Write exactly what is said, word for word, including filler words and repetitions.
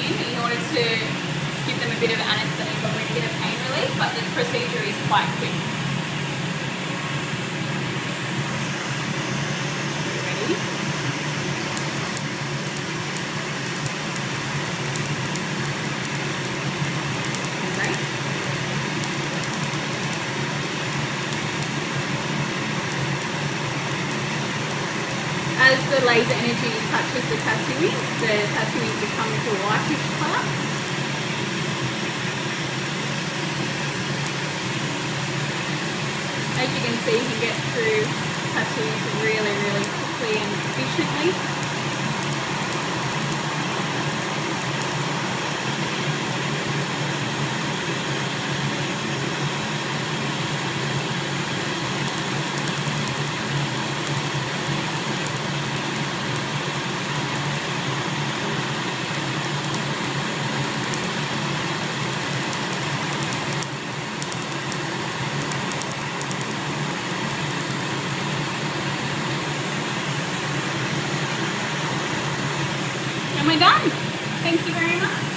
in in order to give them a bit of anaesthetic or a bit of pain relief, but the procedure is quite quick. Ready? Great. As the laser energy touches the tattooing, the tattooing becomes a whitish colour. As you can see, you can get through tattoos really, really quickly and efficiently. And we're done. Thank you very much.